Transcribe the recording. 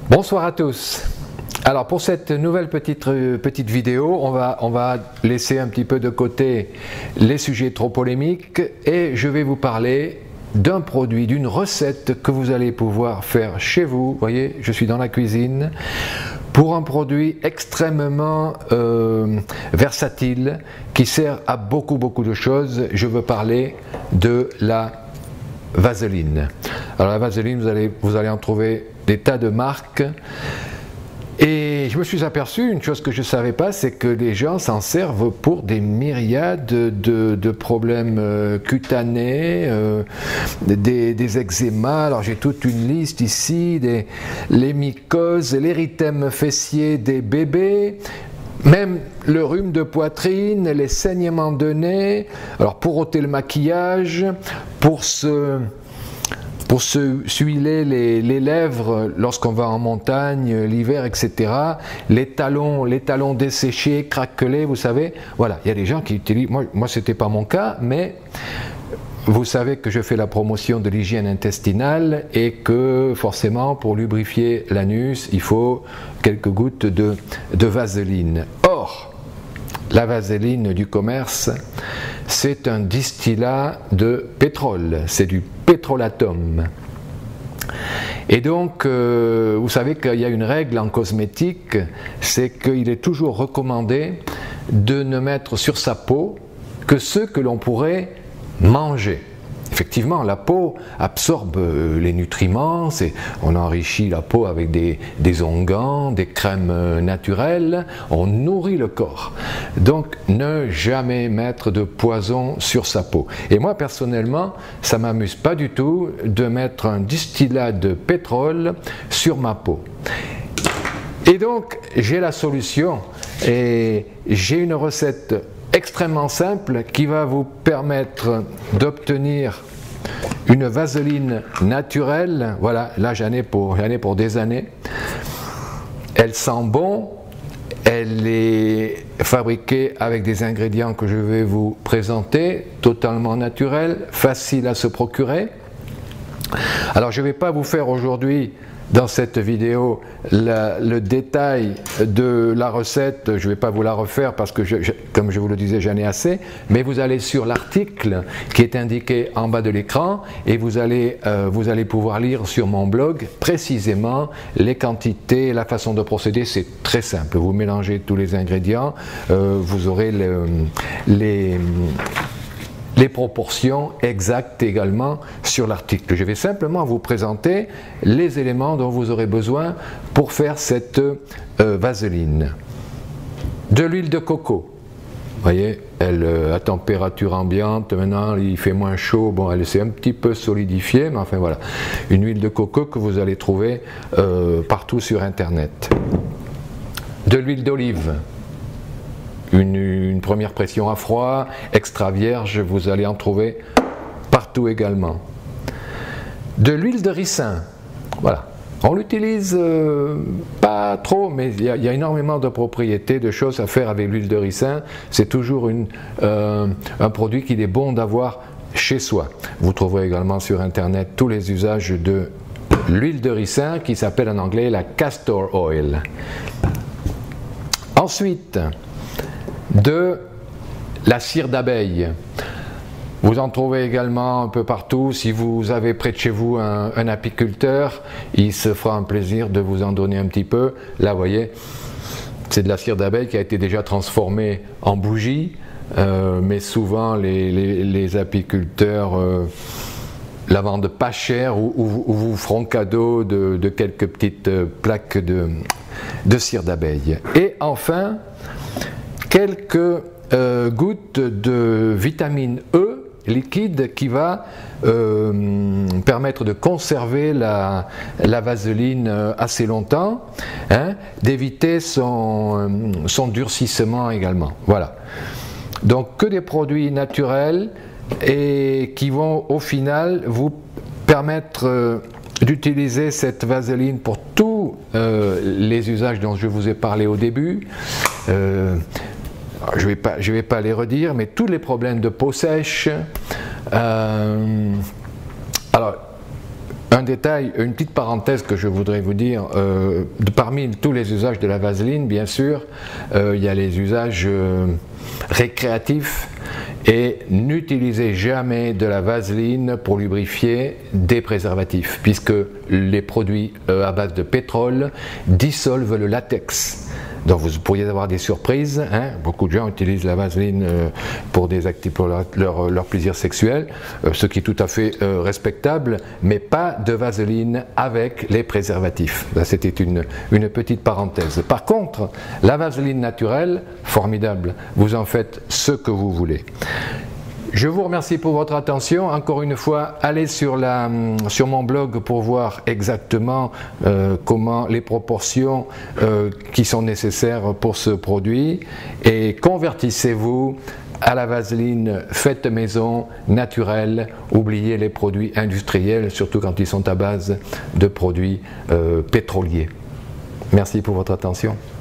Bonsoir à tous. Alors pour cette nouvelle petite vidéo, on va laisser un petit peu de côté les sujets trop polémiques et je vais vous parler d'un produit, d'une recette que vous allez pouvoir faire chez vous. Vous voyez, je suis dans la cuisine pour un produit extrêmement versatile qui sert à beaucoup de choses. Je veux parler de la vaseline. Alors la vaseline, vous allez en trouver des tas de marques. Et je me suis aperçu, une chose que je ne savais pas, c'est que les gens s'en servent pour des myriades de problèmes cutanés, des eczémas. Alors j'ai toute une liste ici, les mycoses, l'érythème fessier des bébés, même le rhume de poitrine, les saignements de nez. Alors pour ôter le maquillage, pour se s'huiler les lèvres lorsqu'on va en montagne, l'hiver, etc. Les talons desséchés, craquelés, vous savez. Voilà, il y a des gens qui utilisent, moi c'était pas mon cas, mais vous savez que je fais la promotion de l'hygiène intestinale et que forcément pour lubrifier l'anus, il faut quelques gouttes de vaseline. Or, la vaseline du commerce, c'est un distillat de pétrole, c'est du pétrolatum. Et donc, vous savez qu'il y a une règle en cosmétique, c'est qu'il est toujours recommandé de ne mettre sur sa peau que ceux que l'on pourrait manger. Effectivement, la peau absorbe les nutriments, on enrichit la peau avec des onguents, des crèmes naturelles, on nourrit le corps. Donc, ne jamais mettre de poison sur sa peau. Et moi, personnellement, ça ne m'amuse pas du tout de mettre un distillat de pétrole sur ma peau. Et donc, j'ai la solution et j'ai une recette extrêmement simple qui va vous permettre d'obtenir une vaseline naturelle. Voilà, là j'en ai pour des années. Elle sent bon, elle est fabriquée avec des ingrédients que je vais vous présenter, totalement naturels, faciles à se procurer. Alors je ne vais pas vous faire aujourd'hui dans cette vidéo le détail de la recette, je ne vais pas vous la refaire parce que comme je vous le disais j'en ai assez, mais vous allez sur l'article qui est indiqué en bas de l'écran et vous allez pouvoir lire sur mon blog précisément les quantités, la façon de procéder. C'est très simple, vous mélangez tous les ingrédients, vous aurez les proportions exactes également sur l'article. Je vais simplement vous présenter les éléments dont vous aurez besoin pour faire cette vaseline. De l'huile de coco. Vous voyez, elle à température ambiante, maintenant il fait moins chaud, bon elle s'est un petit peu solidifiée, mais enfin voilà. Une huile de coco que vous allez trouver partout sur internet. De l'huile d'olive. Une première pression à froid, extra vierge, vous allez en trouver partout également. De l'huile de ricin, voilà. On l'utilise pas trop, mais il y a énormément de propriétés, de choses à faire avec l'huile de ricin. C'est toujours un produit qu'il est bon d'avoir chez soi. Vous trouverez également sur internet tous les usages de l'huile de ricin qui s'appelle en anglais la castor oil. Ensuite, de la cire d'abeille. Vous en trouvez également un peu partout. Si vous avez près de chez vous un apiculteur, il se fera un plaisir de vous en donner un petit peu. Là, vous voyez, c'est de la cire d'abeille qui a été déjà transformée en bougie, mais souvent les apiculteurs la vendent pas cher ou vous feront cadeau de quelques petites plaques de cire d'abeille. Et enfin, quelques gouttes de vitamine E liquide qui va permettre de conserver la vaseline assez longtemps, hein, d'éviter son durcissement également. Voilà. Donc que des produits naturels et qui vont au final vous permettre d'utiliser cette vaseline pour tous les usages dont je vous ai parlé au début. Je vais pas les redire, mais tous les problèmes de peau sèche. Alors, un détail, une petite parenthèse que je voudrais vous dire, parmi tous les usages de la vaseline, bien sûr, il y a les usages récréatifs, et n'utilisez jamais de la vaseline pour lubrifier des préservatifs, puisque les produits à base de pétrole dissolvent le latex. Donc vous pourriez avoir des surprises, hein. Beaucoup de gens utilisent la vaseline pour leur plaisir sexuel, ce qui est tout à fait respectable, mais pas de vaseline avec les préservatifs. C'était une petite parenthèse. Par contre, la vaseline naturelle, formidable, vous en faites ce que vous voulez. Je vous remercie pour votre attention. Encore une fois, allez sur mon blog pour voir exactement comment les proportions qui sont nécessaires pour ce produit, et convertissez-vous à la vaseline faite maison, naturelle. Oubliez les produits industriels, surtout quand ils sont à base de produits pétroliers. Merci pour votre attention.